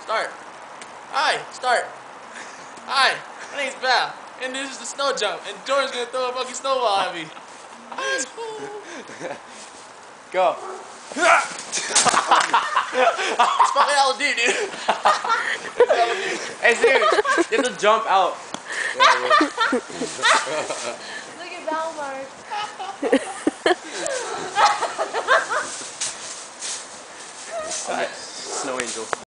Start. Hi, start. Hi, my name's Val, and this is the snow jump, and Jordan's gonna throw a fucking snowball at me. That's cool. Go. It's fucking LD, dude. Hey, dude, you have to jump out. Look at Valmar. Snow angel.